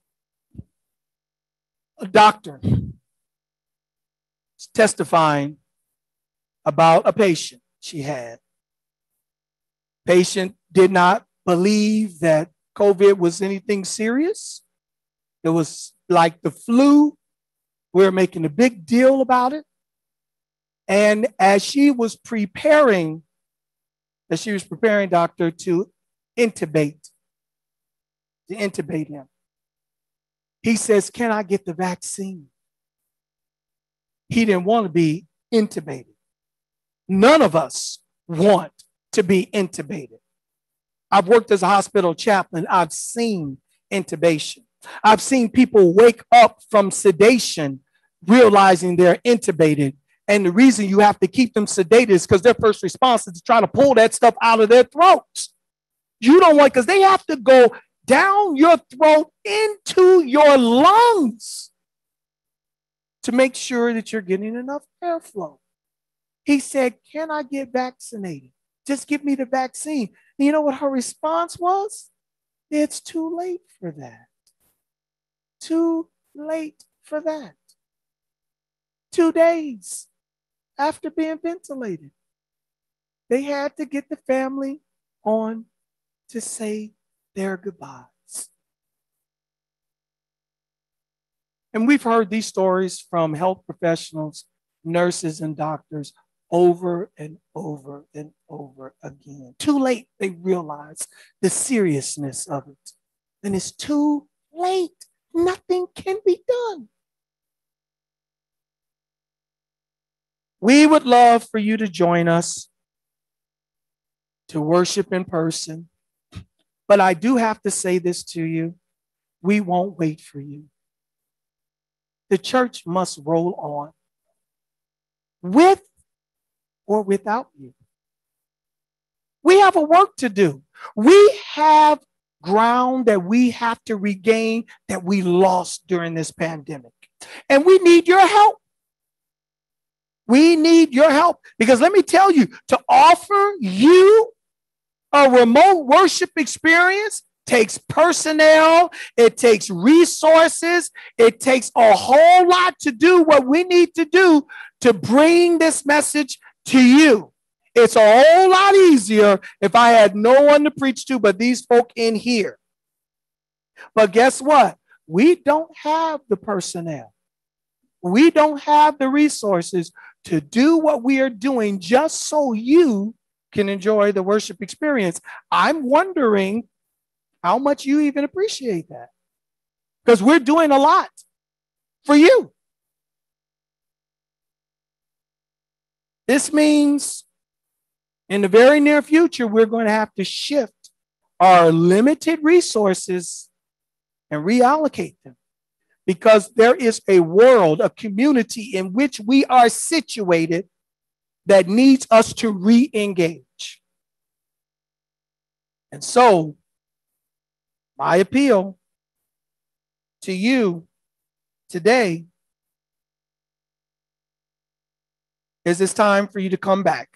A doctor is testifying about a patient she had. Patient did not believe that COVID was anything serious. It was like the flu. We were making a big deal about it. And as she was preparing, as she was preparing doctor to intubate, to intubate him, he says, "Can I get the vaccine?" He didn't want to be intubated. None of us want to be intubated. I've worked as a hospital chaplain. I've seen intubation. I've seen people wake up from sedation realizing they're intubated. And the reason you have to keep them sedated is because their first response is to try to pull that stuff out of their throats. You don't want, because they have to go down your throat into your lungs to make sure that you're getting enough airflow. He said, "Can I get vaccinated? Just give me the vaccine." And you know what her response was? "It's too late for that. Too late for that." Two days after being ventilated, they had to get the family on to say their goodbyes. And we've heard these stories from health professionals, nurses, and doctors over and over and over again. Too late, they realize the seriousness of it. And it's too late. Nothing can be done. We would love for you to join us to worship in person. But I do have to say this to you. We won't wait for you. The church must roll on with or without you. We have a work to do. We have ground that we have to regain that we lost during this pandemic. And we need your help. We need your help because let me tell you, to offer you a remote worship experience takes personnel, it takes resources, it takes a whole lot to do what we need to do to bring this message to you. It's a whole lot easier if I had no one to preach to but these folk in here. But guess what? We don't have the personnel. We don't have the resources to do what we are doing just so you can enjoy the worship experience. I'm wondering how much you even appreciate that, because we're doing a lot for you. This means in the very near future, we're going to have to shift our limited resources and reallocate them, because there is a world, a community in which we are situated that needs us to re-engage. And so, my appeal to you today is it's time for you to come back.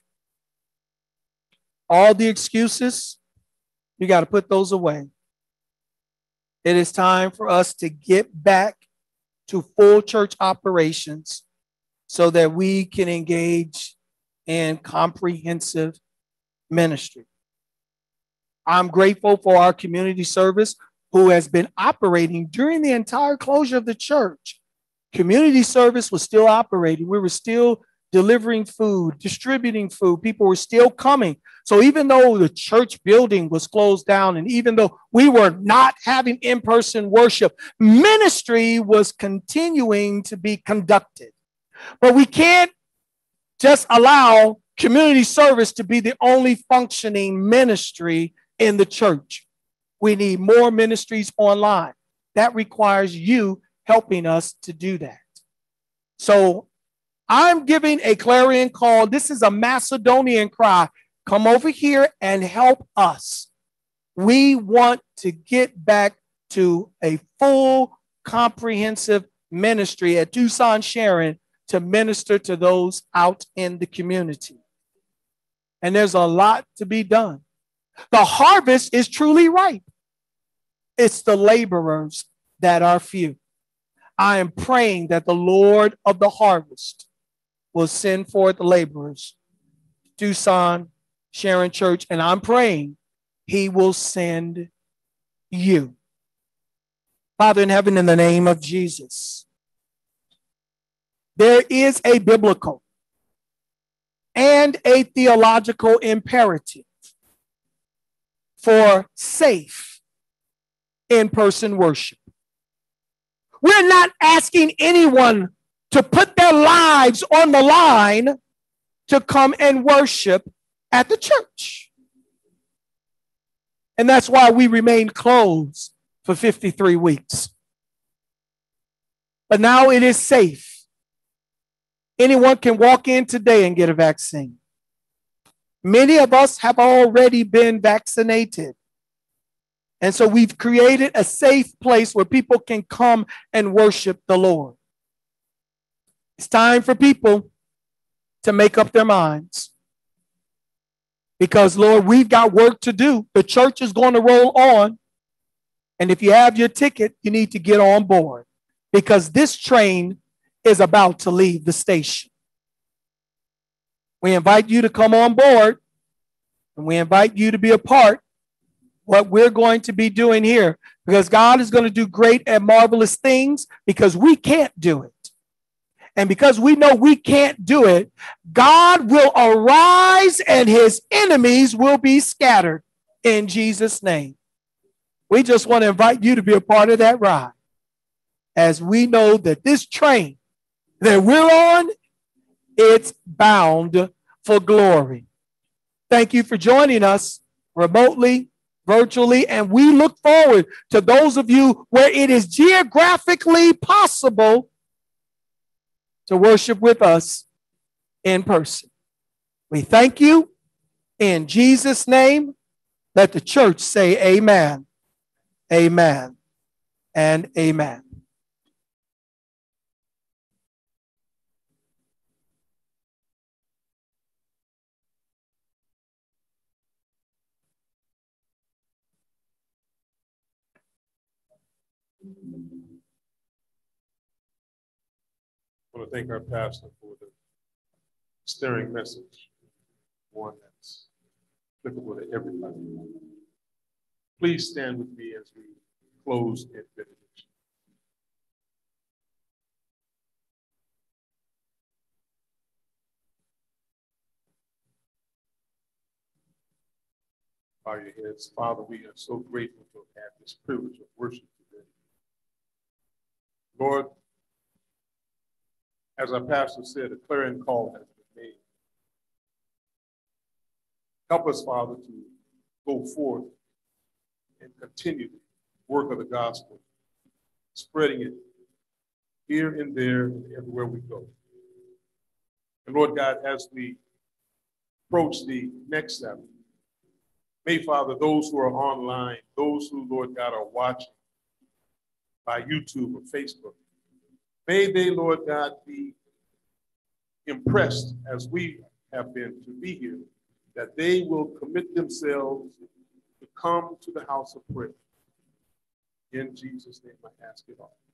All the excuses, you got to put those away. It is time for us to get back to full church operations so that we can engage in comprehensive ministry. I'm grateful for our community service who has been operating during the entire closure of the church. Community service was still operating. We were still delivering food, distributing food. People were still coming. So even though the church building was closed down, and even though we were not having in-person worship, ministry was continuing to be conducted. But we can't just allow community service to be the only functioning ministry in the church. We need more ministries online. That requires you helping us to do that. So I'm giving a clarion call. This is a Macedonian cry. Come over here and help us. We want to get back to a full, comprehensive ministry at Tucson Sharon to minister to those out in the community. And there's a lot to be done. The harvest is truly ripe. It's the laborers that are few. I am praying that the Lord of the harvest will send forth laborers, Tucson Sharon Church, and I'm praying he will send you. Father in heaven, in the name of Jesus, there is a biblical and a theological imperative for safe in-person worship. We're not asking anyone to put their lives on the line to come and worship at the church. And that's why we remained closed for fifty-three weeks. But now it is safe. Anyone can walk in today and get a vaccine. Many of us have already been vaccinated. And so we've created a safe place where people can come and worship the Lord. It's time for people to make up their minds. Because, Lord, we've got work to do. The church is going to roll on. And if you have your ticket, you need to get on board. Because this train is about to leave the station. We invite you to come on board. And we invite you to be a part what we're going to be doing here, because God is going to do great and marvelous things because we can't do it. And because we know we can't do it, God will arise and his enemies will be scattered in Jesus' name. We just want to invite you to be a part of that ride, as we know that this train that we're on, it's bound for glory. Thank you for joining us remotely, virtually, and we look forward to those of you where it is geographically possible to worship with us in person. We thank you in Jesus' name. Let the church say amen, amen, and amen. I want to thank our pastor for the stirring message, one that's applicable to everybody. Please stand with me as we close in benediction. Bow your heads. Father, we are so grateful to have had this privilege of worship today. Lord, as our pastor said, a clarion call has been made. Help us, Father, to go forth and continue the work of the gospel, spreading it here and there and everywhere we go. And Lord God, as we approach the next Sabbath, may, Father, those who are online, those who, Lord God, are watching by YouTube or Facebook, may they, Lord God, be impressed as we have been to be here, that they will commit themselves to come to the house of prayer. In Jesus' name, I ask it all.